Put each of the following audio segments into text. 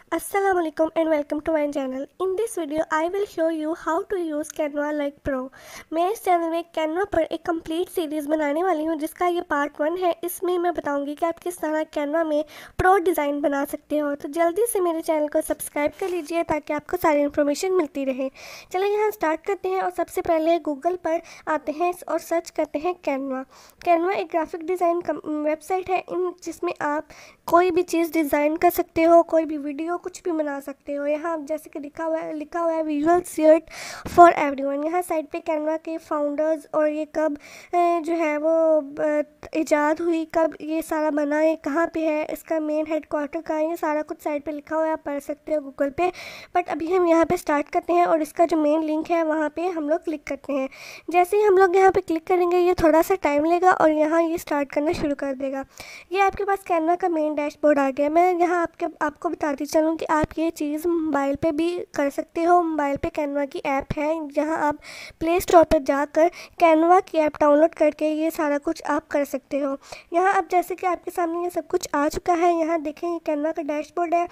Assalamualaikum and welcome to my channel. In this video, I will show you how to use Canva like Pro. मैं इस channel में Canva पर एक complete series बनाने वाली हूँ जिसका ये पार्ट 1 है। इसमें मैं बताऊंगी कि आप किस तरह Canva में प्रो डिज़ाइन बना सकते हो। तो जल्दी से मेरे चैनल को सब्सक्राइब कर लीजिए ताकि आपको सारी इन्फॉर्मेशन मिलती रहे। चलिए यहाँ स्टार्ट करते हैं और सबसे पहले गूगल पर आते हैं और सर्च करते हैं Canva। Canva एक ग्राफिक डिज़ाइन वेबसाइट है जिसमें आप कोई भी चीज़ डिज़ाइन कर सकते हो, कोई भी वीडियो कुछ भी बना सकते हो। यहाँ जैसे कि लिखा हुआ है विजुअल सीट फॉर एवरीवन। यहाँ साइड पे कैनवा के फाउंडर्स और ये कब जो है वो इजाद हुई, कब ये सारा बना है, कहाँ पे है, इसका मेन हेडक्वार्टर कहाँ है, ये सारा कुछ साइड पे लिखा हुआ है, आप पढ़ सकते हो गूगल पे। बट अभी हम यहाँ पे स्टार्ट करते हैं और इसका जो मेन लिंक है वहाँ पे हम लोग क्लिक करते हैं। जैसे ही हम लोग यहाँ पे क्लिक करेंगे ये थोड़ा सा टाइम लेगा और यहाँ ये स्टार्ट करना शुरू कर देगा। ये आपके पास कैनवा का मेन डैशबोर्ड आ गया। मैं यहाँ आपको बताती चलूँ कि आप ये चीज़ मोबाइल पे भी कर सकते हो। मोबाइल पे कैनवा की ऐप है जहाँ आप प्ले स्टोर पर जाकर कैनवा की ऐप डाउनलोड करके ये सारा कुछ आप कर सकते हो। यहाँ अब जैसे कि आपके सामने ये सब कुछ आ चुका है। यहाँ देखें ये कैनवा का डैशबोर्ड है।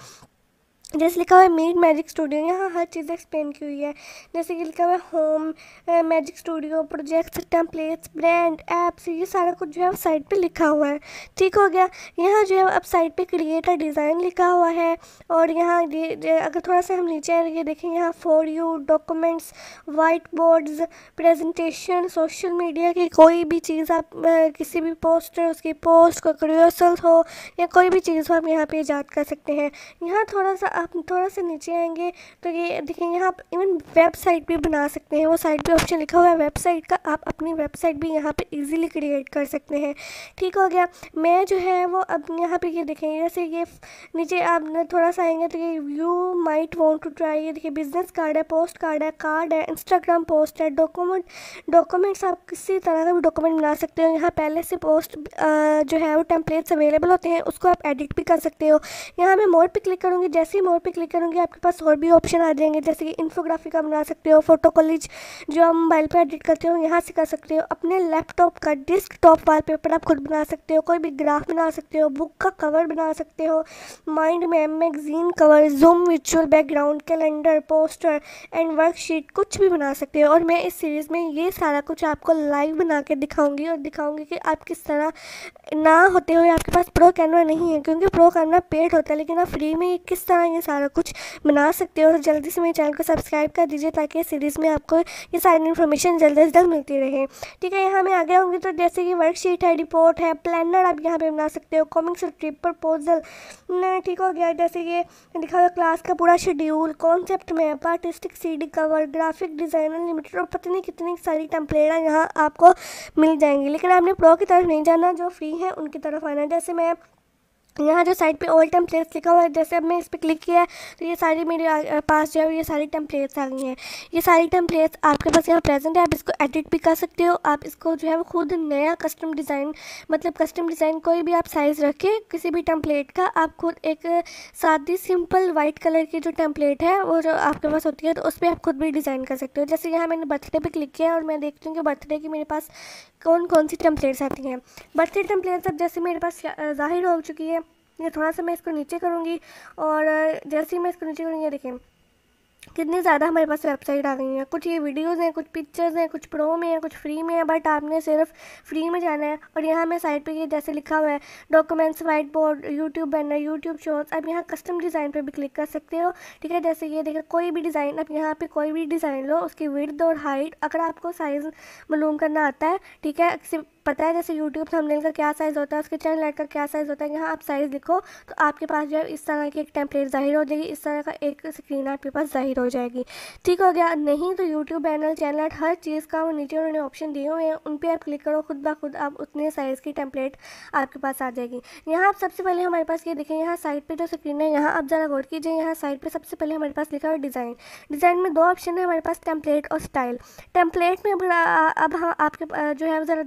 जैसे लिखा हुआ है मीट मैजिक स्टूडियो, यहाँ हर चीज़ एक्सप्लेन की हुई है। जैसे कि लिखा हुआ है home, magic studio, projects, templates, brand, apps, ये सारा कुछ जो है साइट पे लिखा हुआ है। ठीक हो गया। यहाँ जो है अब साइट पे क्रिएट अ डिज़ाइन लिखा हुआ है। और यहाँ ये अगर थोड़ा सा हम नीचे आए ये देखें यहाँ for you, documents, whiteboards, presentation, social media की कोई भी चीज़ आप किसी भी पोस्टर, उसकी पोस्ट, कोई क्रियोसल हो या कोई भी चीज़ हो आप यहाँ पे ईजाद कर सकते हैं। यहाँ आप थोड़ा सा नीचे आएंगे तो ये देखेंगे यहाँ आप इवन वेबसाइट भी बना सकते हैं। वो साइट पे ऑप्शन लिखा हुआ है वेबसाइट का, आप अपनी वेबसाइट भी यहाँ पे इजीली क्रिएट कर सकते हैं। ठीक हो गया। मैं जो है वो अब यहाँ पे ये देखेंगे जैसे ये नीचे आप थोड़ा सा आएंगे तो ये you might want to try, ये देखिए बिजनेस कार्ड है, पोस्ट कार्ड है, इंस्टाग्राम पोस्ट है, डॉक्यूमेंट्स आप किसी तरह का भी डॉक्यूमेंट बना सकते हो। यहाँ पहले से पोस्ट जो है वो टेम्पलेट्स अवेलेबल होते हैं, उसको आप एडिट भी कर सकते हो। यहाँ मैं मोर पे क्लिक करूँगी। जैसे ही मोर पे क्लिक करूँगी आपके पास और भी ऑप्शन आ जाएंगे जैसे कि इन्फोग्राफी का बना सकते हो, फोटो कॉलेज जो आप मोबाइल पे एडिट करते हो यहाँ से कर सकते हो। अपने लैपटॉप का डेस्कटॉप वॉलपेपर आप खुद बना सकते हो, कोई भी ग्राफ बना सकते हो, बुक का कवर बना सकते हो, mind map, magazine cover, Zoom visual background, calendar, poster and worksheet कुछ भी बना सकते हो। और मैं इस सीरीज़ में ये सारा कुछ आपको लाइव बना के दिखाऊंगी और दिखाऊंगी कि आप किस तरह ना होते हुए आपके पास प्रो कैनवा नहीं है, क्योंकि प्रो कैनवा पेड होता है, लेकिन आप फ्री में किस तरह ये सारा कुछ बना सकते हो। तो जल्दी से मेरे चैनल को सब्सक्राइब कर दीजिए ताकि इस सीरीज़ में आपको ये सारी इन्फॉर्मेशन जल्द से जल्द मिलती रहे। ठीक है। यहाँ मैं आगे आऊँगी तो जैसे कि वर्कशीट है, रिपोर्ट है, प्लानर आप यहाँ पे बना सकते हो, कॉमिक्स ट्रिप प्रपोजल। ठीक हो गया। जैसे ये लिखा हुआ क्लास का पूरा schedule, concept map, artistic CD cover, graphic designer limited और पता नहीं कितनी सारी टेम्पलेट यहाँ आपको मिल जाएंगी। लेकिन आपने प्रो की तरफ नहीं जाना, जो फ्री है उनकी तरफ आना है। जैसे मैं यहाँ जो साइड पे ऑल टेम्पलेट्स लिखा हुआ है, जैसे अब मैं इस पर क्लिक किया है तो ये सारी मेरे पास जो है ये सारी टेम्पलेट्स आ गई हैं। ये सारी टेम्पलेट्स आपके पास यहाँ प्रेजेंट है। आप इसको एडिट भी कर सकते हो। आप इसको जो है वो खुद नया कस्टम डिज़ाइन कोई भी आप साइज़ रखें किसी भी टेम्पलेट का, आप खुद एक सादी सिंपल वाइट कलर की जो टेम्पलेट है वो जो आपके पास होती है तो उस पर आप खुद भी डिज़ाइन कर सकते हो। जैसे यहाँ मैंने बर्थडे पर क्लिक किया और मैं देखती हूँ कि बर्थडे की मेरे पास कौन कौन सी टेम्पलेट्स आती हैं। बर्थडे टेम्पलेट्स अब जैसे मेरे पास ज़ाहिर हो चुकी है। ये थोड़ा सा मैं इसको नीचे करूँगी और जैसे ही मैं इसको नीचे करूँगी ये देखें कितनी ज़्यादा हमारे पास वेबसाइट आ गई हैं। कुछ ये वीडियोज़ हैं, कुछ पिक्चर्स हैं, कुछ प्रो में है, कुछ फ्री में है, बट आपने सिर्फ फ्री में जाना है। और यहाँ मैं साइड पे ये जैसे लिखा हुआ है documents, whiteboard, YouTube banner, YouTube shorts, आप यहाँ कस्टम डिज़ाइन पे भी क्लिक कर सकते हो। ठीक है। जैसे ये देखिए कोई भी डिज़ाइन, आप यहाँ पे कोई भी डिज़ाइन लो, उसकी विड्थ और हाइट अगर आपको साइज़ मालूम करना आता है, ठीक है, पता है जैसे यूट्यूब थंबनेल का क्या साइज़ होता है, उसके चैनल लाइट का क्या साइज़ होता है, यहाँ आप साइज़ लिखो तो आपके पास जो है इस तरह की एक टेम्पलेट ज़ाहिर हो जाएगी, इस तरह का एक स्क्रीन आपके पास ज़ाहिर हो जाएगी। ठीक हो गया। नहीं तो यूट्यूब बैनर, चैनल लाइट, हर चीज़ का वो नीचे उन्होंने ऑप्शन दिए हुए हैं, उन पर आप क्लिक करो, खुद ब खुद आप उतने साइज़ की टेम्पलेट आपके पास आ जाएगी। यहाँ आप सबसे पहले हमारे पास ये देखें, यहाँ साइड पर जो स्क्रीन है यहाँ आप ज़रा गौर कीजिए। यहाँ साइड पर सबसे पहले हमारे पास लिखा हुआ डिज़ाइन में दो ऑप्शन है हमारे पास, टेम्पलेट और स्टाइल। टेम्पलेट में अब हम आपके जो है ज़रा देखिए कि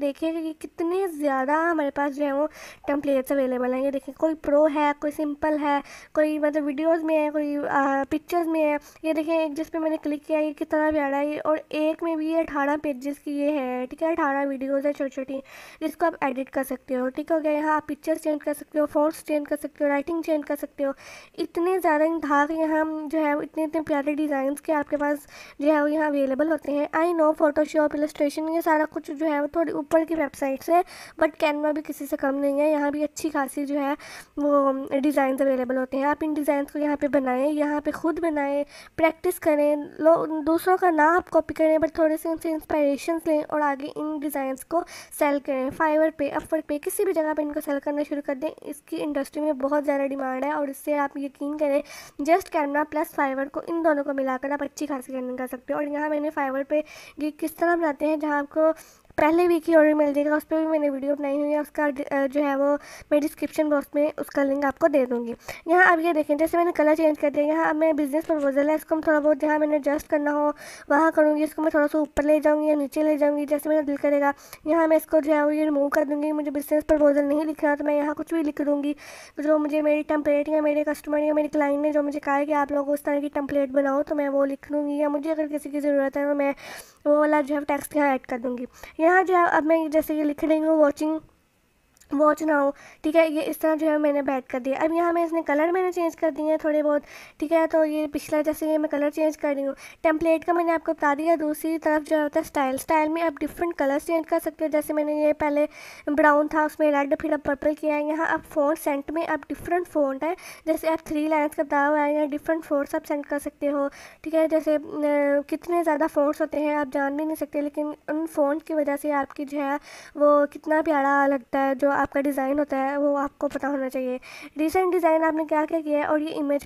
कि कितने ज़्यादा हमारे पास जो है वो टेम्पलेट्स अवेलेबल हैं। ये देखिए, कोई प्रो है, कोई सिंपल है, कोई मतलब वीडियोस में है, कोई पिक्चर्स में है। ये देखिए, एक जिस पे मैंने क्लिक किया ये कितना प्यारा है, और एक में भी ये 18 पेजेस की ये है, ठीक है। 18 वीडियोज़ है छोटी छोटी, जिसको आप एडिट कर सकते हो, ठीक हो गया। यहाँ आप पिक्चर्स चेंज कर सकते हो, फोटोस चेंज कर सकते हो, राइटिंग चेंज कर सकते हो। इतने ज़्यादा था कि यहाँ जो है इतने इतने प्यारे डिज़ाइन के आपके पास जो है वो यहाँ अवेलेबल होते हैं। आई नो फोटोशॉप, इलस्ट्रेशन, ये सारा कुछ जो है वो थोड़ी ऊपर की वेबसाइट से, बट कैनवा भी किसी से कम नहीं है। यहाँ भी अच्छी खासी जो है वो डिज़ाइन अवेलेबल होते हैं। आप इन डिज़ाइन को यहाँ पे बनाएं, यहाँ पे खुद बनाएं, प्रैक्टिस करें, दूसरों का ना आप कॉपी करें, बट थोड़े से उनसे इंस्पायरेशन लें और आगे इन डिज़ाइंस को सेल करें। फाइवर पे, अपवर्क पे, किसी भी जगह पे इनको सेल करना शुरू कर दें। इसकी इंडस्ट्री में बहुत ज़्यादा डिमांड है, और इससे आप यकीन करें, जस्ट कैनवा प्लस फाइवर को, इन दोनों को मिलाकर आप अच्छी खासी अर्निंग कर सकते हो। और यहाँ मैंने फाइवर पे ये किस तरह बनाते हैं, जहाँ आपको पहले वीक की ऑर्डर मिल जाएगा, उस पर भी मैंने वीडियो बनाई हुई है। उसका जो है वो मैं डिस्क्रिप्शन बॉक्स में उसका लिंक आपको दे दूँगी। यहाँ अब ये देखें, जैसे मैंने कलर चेंज कर दिया। यहाँ अब मैं बिजनेस प्रपोजल है, इसको मैं थोड़ा बहुत जहाँ मैंने एडजस्ट करना हो वहाँ करूँगी। इसको मैं थोड़ा सा ऊपर ले जाऊँगी या नीचे ले जाऊँगी, जैसे मेरा दिल करेगा। यहाँ मैं इसको जो है वो ये रिमूव कर दूँगी। मुझे बिजनेस प्रपोजल नहीं लिखना, तो मैं यहाँ कुछ भी लिख दूँगी जो मुझे मेरी टेम्पलेट या मेरे कस्टमर या मेरी क्लाइंट ने जो मुझे कहा है कि आप लोग उस तरह की टेम्पलेट बनाओ, तो मैं वो लिख दूँगी। या मुझे अगर किसी की ज़रूरत है तो मैं वो वाला जो है टेक्स्ट यहाँ ऐड कर दूँगी। यहाँ जो है अब मैं जैसे ये लिख रही हूँ, वॉच नाउ, ठीक है। ये इस तरह जो है मैंने बैठ कर दिया। अब यहाँ मैं इसने कलर मैंने चेंज कर दिए हैं थोड़े बहुत, ठीक है। तो ये पिछला जैसे ये मैं कलर चेंज कर रही हूँ। टेम्पलेट का मैंने आपको बता दिया। दूसरी तरफ जो होता है स्टाइल में आप डिफरेंट कलर्स चेंज कर सकते हो। जैसे मैंने ये पहले ब्राउन था, उसमें रेड, फिर अब पर्पल किया है। यहाँ आप फ़ॉन्ट सेंट में आप डिफरेंट फ़ॉन्ट है, जैसे आप 3 लाइन्स का बताया हुआ है, या डिफरेंट फ़ॉन्ट्स आप सेंड कर सकते हो, ठीक है। जैसे कितने ज़्यादा फ़ॉन्ट्स होते हैं आप जान भी नहीं सकते, लेकिन उन फ़ॉन्ट की वजह से आपकी जो है वो कितना प्यारा लगता है, जो आपका डिज़ाइन होता है वो आपको पता होना चाहिए। रिसेंट डिज़ाइन आपने क्या क्या किया है, और ये इमेज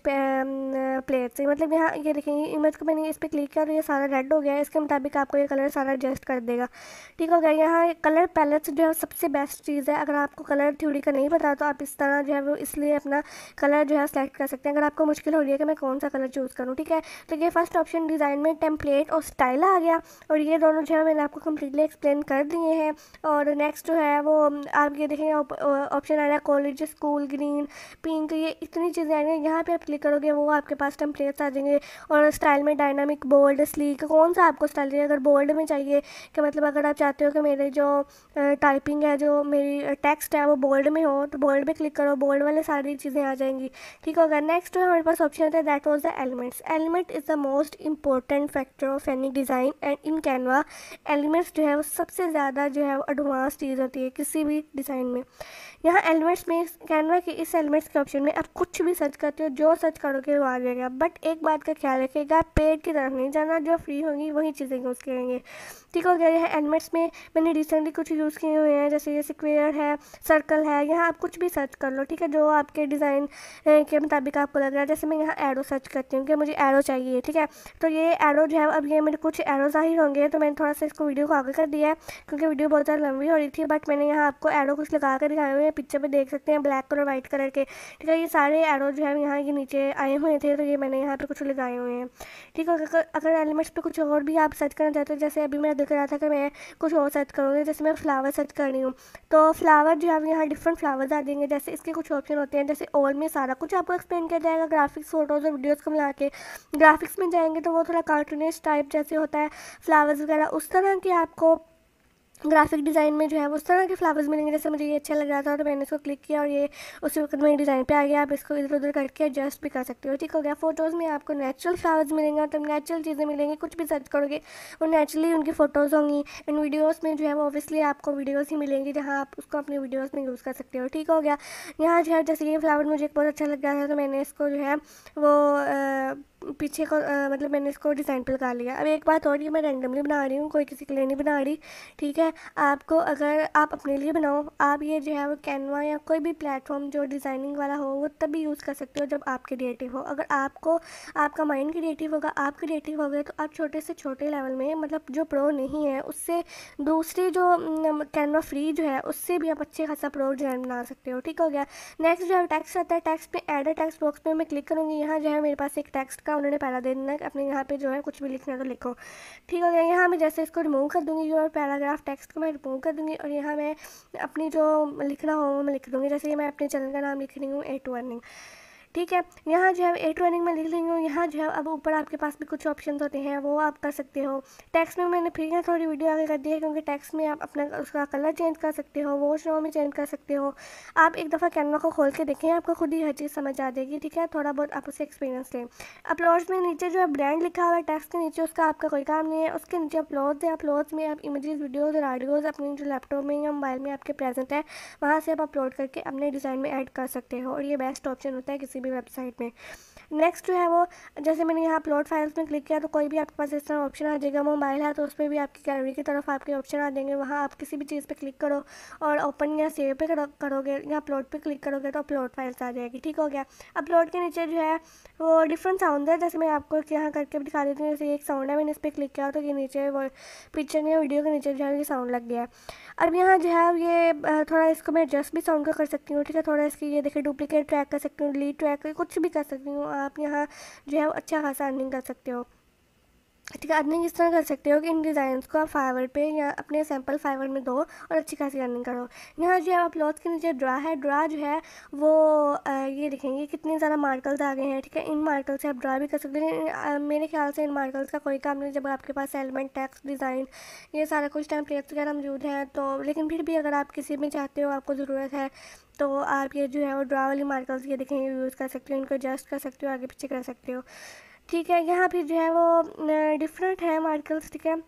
प्लेट से, मतलब यहाँ ये देखेंगे इमेज को मैंने इस पर क्लिक किया तो ये सारा रेड हो गया है। इसके मुताबिक आपको ये कलर सारा एडजस्ट कर देगा, ठीक हो गया। यहाँ कलर पैलेट्स जो है सबसे बेस्ट चीज़ है। अगर आपको कलर थ्योरी का नहीं पता तो आप इस तरह जो है वो इसलिए अपना कलर जो है सेलेक्ट कर सकते हैं, अगर आपको मुश्किल हो रही है कि मैं कौन सा कलर चूज़ करूँ, ठीक है। तो ये फर्स्ट ऑप्शन डिज़ाइन में टेम्पलेट और स्टाइल आ गया, और ये दोनों जो है मैंने आपको कम्प्लीटली एक्सप्लेन कर दिए हैं। और नेक्स्ट जो है वो आप ये देखेंगे ऑप्शन आ रहा है कॉलेज, स्कूल, ग्रीन, पिंक, ये इतनी चीज़ें आएंगी। यहाँ पे आप क्लिक करोगे वो आपके पास टेम्पलेट्स आ जाएंगे। और स्टाइल में डायनामिक, बोल्ड, स्लीक, कौन सा आपको स्टाइल चाहिए। अगर बोल्ड में चाहिए कि मतलब अगर आप चाहते हो कि मेरे जो टाइपिंग है, जो मेरी टेक्स्ट है वो बोल्ड में हो, तो बोल्ड पे क्लिक करो, बोल्ड वाले सारी चीज़ें आ जाएंगी, ठीक होगा। नेक्स्ट हमारे पास ऑप्शन आता है that was the elements. Element is the most important factor of any design, and in Canva elements जो है वो सबसे ज़्यादा जो है वो एडवांस चीज़ होती है किसी भी डिज़ाइन में। यहाँ एलिमेंट्स में कैनवा के इस एलिमेंट्स के ऑप्शन में आप कुछ भी सर्च करते हो, जो सर्च करोगे वो आ जाएगा। बट एक बात का ख्याल रखिएगा, पेड की तरफ नहीं जाना, जो फ्री होंगी वही चीज़ें यूज़ करेंगे, ठीक हो गया। यह एलिमेंट्स में मैंने रिसेंटली कुछ यूज़ किए हुए हैं, जैसे ये स्क्वायर है, सर्कल है। यहाँ आप कुछ भी सर्च कर लो, ठीक है, जो आपके डिज़ाइन के मुताबिक आपको लग रहा है। जैसे मैं यहाँ एरो सर्च करती हूँ कि मुझे एरो चाहिए, ठीक है। तो ये एरो जो है अब ये मेरे कुछ एरो ज़ाहिर होंगे, तो मैंने थोड़ा सा इसको वीडियो को आगे कर दिया है क्योंकि वीडियो बहुत ज़्यादा लंबी हो रही थी। बट मैंने यहाँ आपको एरो कुछ लगा कर दिखाए हुए हैं, पिक्चर पे देख सकते हैं, ब्लैक कलर वाइट कलर के, ठीक है। ये सारे एरो जो है यहाँ के नीचे आए हुए थे, तो ये मैंने यहाँ पे कुछ लगाए हुए हैं, ठीक है। अगर एलिमेंट्स पे कुछ और भी आप सर्च करना चाहते हो, जैसे अभी मैं दिख रहा था कि मैं कुछ और सर्च करूँगी, जैसे मैं फ्लावर सर्च कर रही हूँ, तो फ्लावर जो है यहाँ डिफरेंट फ्लावर्स आ जाएंगे। जैसे इसके कुछ ऑप्शन होते हैं, जैसे ऑल में सारा कुछ आपको एक्सप्लेन किया जाएगा, ग्राफिक्स, फोटोज़ और वीडियोज़ को मिला के। ग्राफिक्स में जाएंगे तो वो थोड़ा कार्टूनिश टाइप जैसे होता है, फ्लावर्स वगैरह उस तरह के आपको ग्राफिक डिज़ाइन में जो है उस तरह के फ्लावर्स मिलेंगे। जैसे मुझे ये अच्छा लग रहा था तो मैंने इसको क्लिक किया और ये उसी वक्त मेरे डिज़ाइन पे आ गया। आप इसको इधर उधर करके एडजस्ट भी कर सकते हो, ठीक हो गया। फोटोज़ में आपको नेचुरल फ्लावर्स मिलेंगे, तो नेचुरल चीज़ें मिलेंगी, कुछ भी सर्च करोगे वो नेचुरली उनकी फ़ोटोज़ होंगी। इन वीडियोज़ में जो है वो ऑब्वियसली आपको वीडियोज़ ही मिलेंगी जहाँ आप उसको अपनी वीडियोज़ में यूज़ कर सकते हो, ठीक हो गया। यहाँ जो है जैसे ये फ्लावर मुझे बहुत अच्छा लग रहा था तो मैंने इसको जो है वो पीछे को मतलब मैंने इसको डिज़ाइन पे लगा लिया। अब एक बात और, ये मैं रैंडमली बना रही हूँ, कोई किसी के लिए नहीं बना रही, ठीक है। आपको अगर आप अपने लिए बनाओ, आप ये जो है वो कैनवा या कोई भी प्लेटफॉर्म जो डिज़ाइनिंग वाला हो वो तभी यूज़ कर सकते हो जब आप क्रिएटिव हो। अगर आपको आपका माइंड क्रिएटिव होगा, आप क्रिएटिव हो गए, तो आप छोटे से छोटे लेवल में, मतलब जो प्रो नहीं है उससे दूसरी जो कैनवा फ्री जो है उससे भी आप अच्छे खासा प्रो डिज़ाइन बना सकते हो, ठीक हो गया। नेक्स्ट जो है टेक्स्ट आता है। टेक्स्ट पे ऐड टेक्स्ट बॉक्स पे मैं क्लिक करूँगी। यहाँ जो है मेरे पास एक टेक्स्ट का इसका उन्होंने पहला दे देना कि अपने यहाँ पे जो है कुछ भी लिखना तो लिखो। ठीक हो गया। यहाँ मैं जैसे इसको रिमूव कर दूँगी, जो पैराग्राफ टेक्स्ट को मैं रिमूव कर दूँगी और यहाँ मैं अपनी जो लिखना हो वो मैं लिख दूँगी। जैसे मैं अपने चैनल का नाम लिख रही हूँ A2 अर्निंग। ठीक है, यहाँ जो है A2 अर्निंग में लिख रही हूँ। यहाँ जो है अब ऊपर आपके पास भी कुछ ऑप्शन होते हैं, वो आप कर सकते हो। टेक्स्ट में मैंने फिर थोड़ी वीडियो आगे कर दी है, क्योंकि टेक्स्ट में आप अपना उसका कलर चेंज कर सकते हो, वॉच रो में चेंज कर सकते हो। आप एक दफ़ा कैनवा को खोल के देखें, आपको खुद ही हर चीज़ समझ आ जाएगी। ठीक है, थोड़ा बहुत आप उससे एक्सपीरियंस लें। अपलोड्स में नीचे जो है ब्रांड लिखा हुआ है टेक्स्ट के नीचे, उसका आपका कोई काम नहीं है। उसके नीचे अपलोड्स है, अपलोड्स में आप इमेजेस, वीडियोज़ और ऑडियोज़ अपने जो लैपटॉप में या मोबाइल में आपके प्रेजेंट है, वहाँ से आप अपलोड करके अपने डिज़ाइन में ऐड कर सकते हो, और ये बेस्ट ऑप्शन होता है किसी भी वेबसाइट में। नेक्स्ट जो है वो, जैसे मैंने यहाँ अपलोड फाइल्स में क्लिक किया तो कोई भी आपके पास इस तरह ऑप्शन आ जाएगा। मोबाइल है तो उस पर भी आपकी गैलरी की तरफ आपके ऑप्शन आ जाएंगे। वहाँ आप किसी भी चीज़ पे क्लिक करो और ओपन या सेव पे करोगे या अपलोड पे क्लिक करोगे तो अपलोड फाइल्स आ जाएगी। ठीक हो गया। अपलोड के नीचे जो है वो डिफरेंट साउंड है, जैसे मैं आपको यहाँ करके भी दिखा देती हूँ। जैसे एक साउंड है, मैंने इस पर क्लिक किया तो ये नीचे वो पिक्चर या वीडियो के नीचे जो है ये साउंड लग गया। अब यहाँ जो है ये थोड़ा इसको मैं एडजस्ट भी साउंड का कर सकती हूँ। ठीक है, थोड़ा इसकी ये देखिए डुप्लीकेट ट्रैक कर सकती हूँ, डिलीट ट्रैक, कुछ भी कर सकती हूँ। आप यहाँ जो है अच्छा खासा अर्निंग कर सकते हो। ठीक है, अर्निंग इस तरह कर सकते हो कि इन डिज़ाइंस को आप फाइवर पे या अपने सैम्पल फाइवर में दो और अच्छी खासी अर्निंग करो। यहाँ जो है अपलोड के नीचे ड्रा है, ड्रा जो है वो ये देखेंगे कितने ज़्यादा मार्कल्स आ गए हैं। ठीक है, इन मार्कल से आप ड्रा भी कर सकते हैं। मेरे ख्याल से इन मार्कल्स का कोई काम नहीं, जब आपके पास एलिमेंट, टेक्स्ट, डिज़ाइन, ये सारा कुछ टेम्पलेट्स वगैरह मौजूद हैं तो। लेकिन फिर भी अगर आप किसी में चाहते हो, आपको ज़रूरत है, तो आप ये जो है वो ड्रा वाली मार्कल्स ये देखेंगे यूज़ कर सकते हो, इनको एडजस्ट कर सकते हो, आगे पीछे कर सकते हो। ठीक है, यहाँ फिर जो है वो डिफरेंट है मार्कल्स। ठीक है,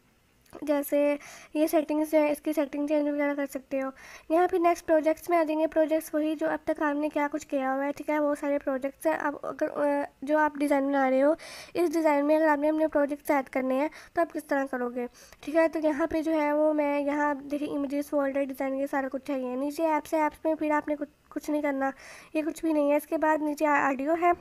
जैसे ये सेटिंग्स है, इसकी सेटिंग चेंज वगैरह कर सकते हो। यहाँ फिर नेक्स्ट प्रोजेक्ट्स में आ जाएंगे। प्रोजेक्ट्स वही जो अब तक आपने क्या कुछ किया हुआ है। ठीक है, वो सारे प्रोजेक्ट्स हैं। अब अगर जो आप डिज़ाइन बना रहे हो, इस डिज़ाइन में अगर आपने अपने प्रोजेक्ट्स ऐड करने हैं तो आप किस तरह करोगे। ठीक है, तो यहाँ पे जो है वो मैं यहाँ देखिए इमेजेस, फोल्डर, डिज़ाइन, ये सारा कुछ चाहिए। नीचे ऐप्स में फिर आपने कुछ नहीं करना, ये कुछ भी नहीं है। इसके बाद नीचे ऑडियो है।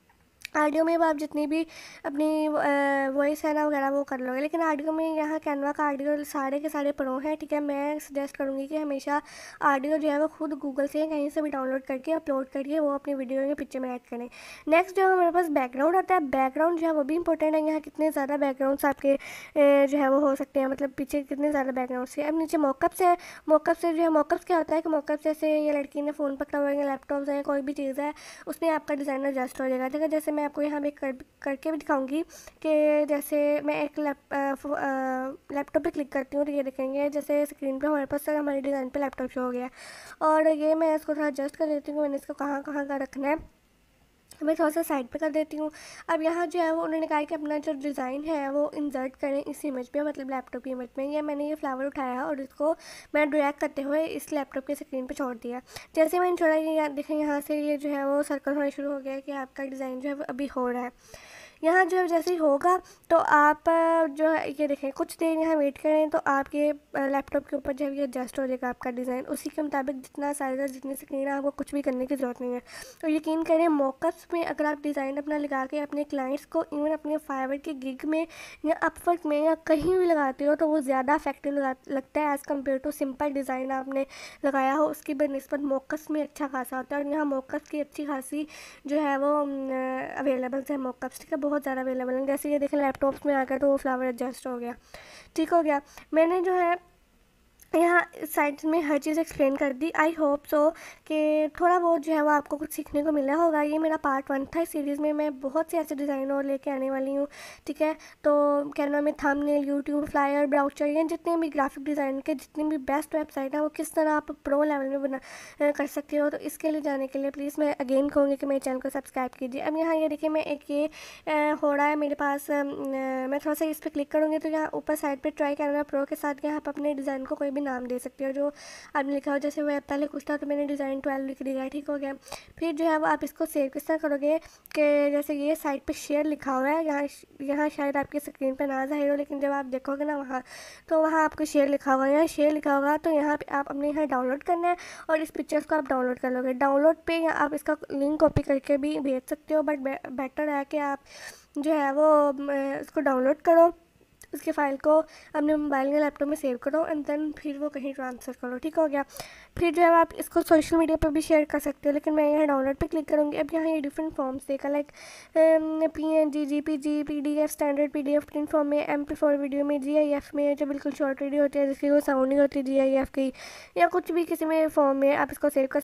ऑडियो में अब आप जितनी भी अपनी वॉइस है ना वगैरह वो कर लोगे। लेकिन ऑडियो में यहाँ कैनवा का ऑडियो सारे के सारे प्रो हैं। ठीक है, मैं सजेस्ट करूँगी कि हमेशा ऑडियो जो है वो खुद गूगल से कहीं से भी डाउनलोड करके अपलोड करके वो अपनी वीडियो या पिक्चर में ऐड करें। नेक्स्ट जो हमारे पास बैकग्राउंड आता है, बैकग्राउंड जो है वो भी इंपॉर्टेंट है। यहाँ कितने ज़्यादा बैकग्राउंड्स आपके जो है वो हो सकते हैं, मतलब पीछे कितने ज़्यादा बैकग्राउंड्स है। अब नीचे मॉकअप्स है। मॉकअप से जो है, मॉकअप्स क्या होता है कि मॉकअप जैसे ये लड़की ने फ़ोन पकड़ा हुआ है, लैपटॉप है, कोई भी चीज़ है, उसमें आपका डिज़ाइन एडजस्ट हो जाएगा। ठीक है, जैसे मैं आपको यहाँ पे करके भी दिखाऊंगी कि जैसे मैं एक लैपटॉप पे क्लिक करती हूँ तो ये देखेंगे जैसे स्क्रीन पे हमारे पास हमारे डिज़ाइन पे लैपटॉप शो हो गया। और ये मैं इसको थोड़ा एडजस्ट कर लेती हूँ, मैंने इसको कहाँ कहाँ का रखना है, मैं थोड़ा सा साइड पे कर देती हूँ। अब यहाँ जो है वो उन्होंने कहा कि अपना जो डिज़ाइन है वो इंसर्ट करें इस इमेज पे, मतलब लैपटॉप की इमेज में। ये मैंने ये फ्लावर उठाया और इसको मैं ड्रैग करते हुए इस लैपटॉप के स्क्रीन पे छोड़ दिया। जैसे मैंने छोड़ा, ये देखें यहाँ से ये जो है वो सर्कल होना शुरू हो गया कि आपका डिज़ाइन जो है वो अभी हो रहा है। यहाँ जो है जैसे ही होगा तो आप जो है ये देखें कुछ देर यहाँ वेट करें तो आपके लैपटॉप के ऊपर जो है ये एडजस्ट हो जाएगा आपका डिज़ाइन। उसी के मुताबिक जितना साइज है, जितनी स्क्रीन है, आपको कुछ भी करने की ज़रूरत नहीं है। तो यकीन करें मॉकअप्स में अगर आप डिज़ाइन अपना लगा के अपने क्लाइंट्स को, इवन अपने फाइवर के गिग में या अपवर्क में या कहीं भी लगाते हो तो वो ज़्यादा इफेक्टिव लगता है as compared to simple design आपने लगाया हो उसकी बनस्बत मॉकअप्स में अच्छा खासा होता है। और यहाँ मॉकअप्स की अच्छी खासी जो है वो अवेलेबल है मॉकअप्स। ठीक है, बहुत ज़्यादा अवेलेबल है। जैसे ये देखें लैपटॉप्स में आ गया तो वो फ्लावर एडजस्ट हो गया। ठीक हो गया। मैंने जो है यहाँ साइड में हर चीज़ एक्सप्लेन कर दी। आई होप सो कि थोड़ा बहुत जो है वो आपको कुछ सीखने को मिला होगा। ये मेरा पार्ट 1 था। इस सीरीज़ में मैं बहुत से ऐसे डिज़ाइन और लेके आने वाली हूँ। ठीक है, तो कैनवा में थंबनेल, यूट्यूब, फ्लायर, ब्राउचर, ये जितने भी ग्राफिक डिज़ाइन के जितनी भी बेस्ट वेबसाइट है वो किस तरह आप प्रो लेवल में बना कर सकते हो। तो इसके लिए जाने के लिए प्लीज़ मैं अगेन कहूँगी कि मेरे चैनल को सब्सक्राइब कीजिए। अब यहाँ ये देखिए मैं एक ये हो रहा है मेरे पास, मैं थोड़ा सा इस पर क्लिक करूँगी तो यहाँ ऊपर साइड पर ट्राई कैनवा प्रो के साथ यहाँ पर अपने डिज़ाइन को कोई भी नाम दे सकते हो जो आपने लिखा हो। जैसे वो पहले कुछ था तो मैंने डिज़ाइन 12 लिख दिया। ठीक हो गया। फिर जो है वो आप इसको सेव किस तरह करोगे कि जैसे ये साइड पे शेयर लिखा हुआ है, यहाँ शायद आपकी स्क्रीन पे ना जाहिर हो, लेकिन जब आप देखोगे ना वहाँ तो वहाँ आपको शेयर लिखा होगा। यहाँ शेयर लिखा होगा तो यहाँ पे आप अपने यहाँ डाउनलोड करना है और इस पिक्चर्स को आप डाउनलोड कर लोगे। डाउनलोड पे या आप इसका लिंक कॉपी करके भी भेज सकते हो, बट बेटर है कि आप जो है वो इसको डाउनलोड करो उसके फ़ाइल को अपने मोबाइल या लैपटॉप में सेव करो एंड देन फिर वो कहीं ट्रांसफ़र करो। ठीक हो गया। फिर जो है आप इसको सोशल मीडिया पर भी शेयर कर सकते हो, लेकिन मैं यहाँ डाउनलोड पे क्लिक करूँगी। अब यहाँ ये डिफरेंट फॉर्म्स देखा, like PNG, JPG, PDF, standard PDF, print form में, MP4 वीडियो में, GIF में, जो बिल्कुल शॉर्ट वीडियो होती है जिसकी कोई साउंड नहीं होती GIF की, या कुछ भी किसी में फॉर्म में आप इसको सेव कर